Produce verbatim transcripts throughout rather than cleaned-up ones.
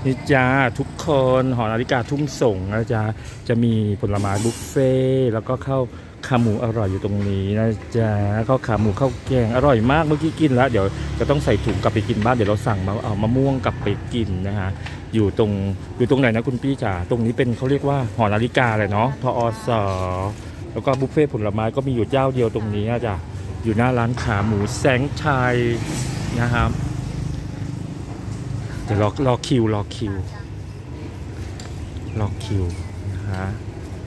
นี่จ้าทุกคนหอนาฬิกาทุ่งส่งนะจ๊ะจะมีผลไม้บุฟเฟ่แล้วก็ข้าวขาหมูอร่อยอยู่ตรงนี้นะจ๊ะข้าวขาหมูข้าวแกงอร่อยมากเมื่อกี้กินแล้วเดี๋ยวจะต้องใส่ถุงกลับไปกินบ้านเดี๋ยวเราสั่งมาเอามะม่วงกลับไปกินนะฮะอยู่ตรงอยู่ตรงไหนนะคุณพี่จ๋าตรงนี้เป็นเขาเรียกว่าหอนาฬิกาเลยเนาะทอสแล้วก็บุฟเฟ่ผลไม้ก็มีอยู่เจ้าเดียวตรงนี้จ้ะอยู่หน้าร้านขาหมูแสงชัยนะครับเดี๋ยวรอรอคิวรอคิวรอคิวนะฮะ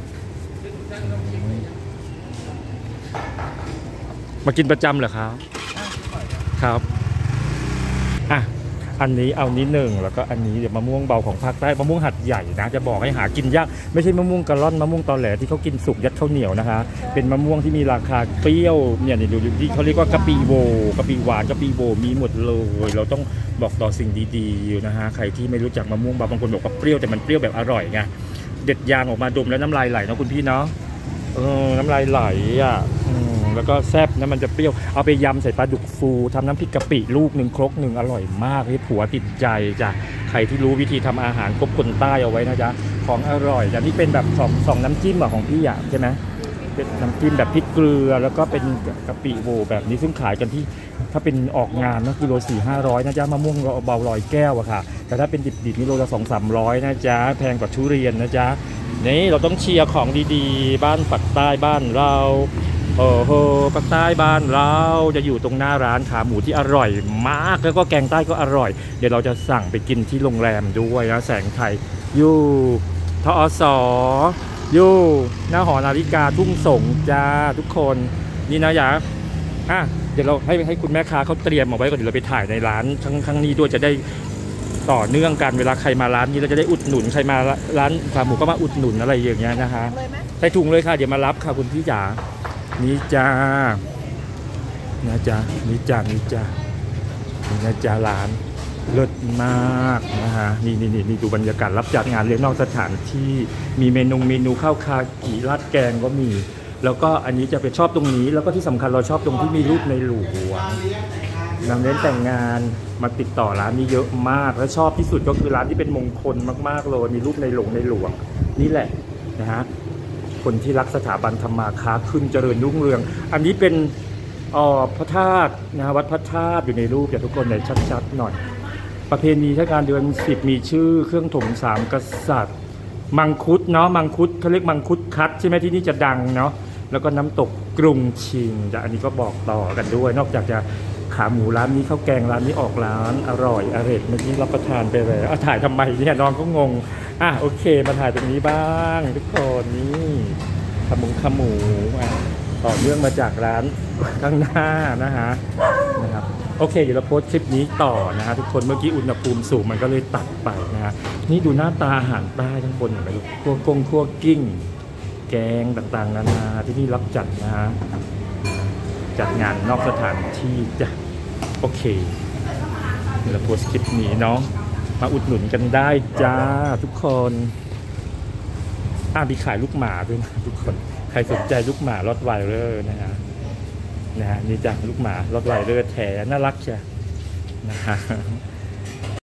มากินประจำเหรอครับครับอ่ะอันนี้เอานี้หนึ่งแล้วก็อันนี้เดี๋ยวมะม่วงเบาของภาคใต้มะม่วงหัดใหญ่นะจะบอกให้หากินยากไม่ใช่มะม่วงกะล่อนมะม่วงตอแหลที่เขากินสุกยัดข้าวเหนียวนะคะเป็นมะม่วงที่มีราคาเปรี้ยวเนี่ยดูที่เขาเรียกว่ากะปิโวกะปิหวานกะปิโวมีหมดเลยเราต้องบอกต่อสิ่งดีๆนะฮะใครที่ไม่รู้จักมะม่วงเบาบางคนบอกว่าเปรี้ยวแต่มันเปรี้ยวแบบอร่อยไงเด็ดยางออกมาดมแล้วน้ำลายไหลเนาะคุณพี่เนาะเออน้ำลายไหลอ่ะแล้วก็แซ่บนะมันจะเปรี้ยวเอาไปยำใส่ปลาดุกฟูทำน้ำพริกกะปิลูกหนึ่งครกหนึ่งอร่อยมากให้ผัวติดใจจ้ะใครที่รู้วิธีทำอาหารกบคนใต้เอาไว้นะจ๊ะของอร่อยแต่นี่เป็นแบบสองสองน้ำจิ้มของพี่อ่ะใช่ไหมเป็นน้ำจิ้มแบบพริกเกลือแล้วก็เป็นกะปิโวแบบนี้ซึ่งขายกันที่ถ้าเป็นออกงานนะกิโลสี่ห้าร้อยนะจ๊ะมะม่วงเบาลอยแก้วอะค่ะแต่ถ้าเป็นดิบๆนี่โลละสองสามร้อยนะจ๊ะแพงกว่าทุเรียนนะจ๊ะนี่เราต้องเชียร์ของดีๆบ้านปักใต้บ้านเราโอ้โหปักใต้บ้านเราจะอยู่ตรงหน้าร้านขาหมูที่อร่อยมากแล้วก็แกงใต้ก็อร่อยเดี๋ยวเราจะสั่งไปกินที่โรงแรมด้วยนะแสงไทยอยู่ทอสอยู่หน้าหอนาฬิกาทุ่งส่งจ้าทุกคนนี่นะยะอ่ะเดี๋ยวเราให้ให้คุณแม่ค้าเขาเตรียมเอาไว้ก่อนเดี๋ยวเราไปถ่ายในร้านข้างข้างนี้ด้วยจะได้ต่อเนื่องกันเวลาใครมาร้านนี้เราจะได้อุดหนุนใครมาร้านขาหมูก็มาอุดหนุนอะไรอย่างเงี้ยนะคะใส่ถุงเลยค่ะเดี๋ยวมารับค่ะคุณพี่จ๋านี่จ้านะจ๊ะนี่จ้านี่จ้านี่นะจ๊ะร้านเลิศมากนะฮะนี่นี่นี่นี่ดูบรรยากาศรับจัดงานเลี้ยงนอกสถานที่มีเมนูเมนูข้าวคากิราดแกงก็มีแล้วก็อันนี้จะเป็นชอบตรงนี้แล้วก็ที่สำคัญเราชอบตรงที่มีรูปในหลวงนำเน้นแต่งงานมาติดต่อร้านนี้เยอะมากและชอบที่สุดก็คือร้านที่เป็นมงคลมากๆเลยมีรูปในหลวงในหลวงนี่แหละนะฮะคนที่รักสถาบันธรรมาค้าขึ้นเจริญรุ่งเรืองอันนี้เป็นอ๋อพระธาตุนะวัดพระธาตุอยู่ในรูปอย่าทุกคนเลยชัดๆหน่อยประเพณีเทศกาลเดือนสิบมีชื่อเครื่องถมสามกษัตริย์มังคุดเนาะมังคุดเขาเรียกมังคุดคัดใช่ไหมที่นี่จะดังเนาะแล้วก็น้ำตกกรุงชิงจะอันนี้ก็บอกต่อกันด้วยนอกจากจะขาหมูร้านนี้ข้าวแกงร้านนี้ออกร้านอร่อยอร่อยเมื่อกี้รับประทานไปเลยอ่ะถ่ายทำไมเนี่ยน้องก็งงอ่ะโอเคมาถ่ายตรงนี้บ้างทุกคนนี่ขาหมูขาหมูอ่ะต่อเรื่องมาจากร้านข้างหน้านะฮะนะครับโอเคเดี๋ยวเราโพสต์คลิปนี้ต่อนะฮะทุกคนเมื่อกี้อุณหภูมิสูงมันก็เลยตัดไปนะฮะนี่ดูหน้าตาอาหารใต้ทั้งบนเห็นไหมลูกคั่วกงคั่วกิ้งแกงต่างๆนานาที่นี่รับจัดนะฮะจัดงานนอกสถานที่จ้ะโอเคเดี๋ยวเราโพสต์คลิปนี้เนาะมาอุดหนุนกันได้จ้าทุกคนอ่ะมีขายลูกหมาด้วยนะทุกคนใครสนใจลูกหมารอดไวเลอร์นะฮะนะฮะนี่จ้ะลูกหมารอดไวเลอร์แท้น่ารักใช่นะฮะ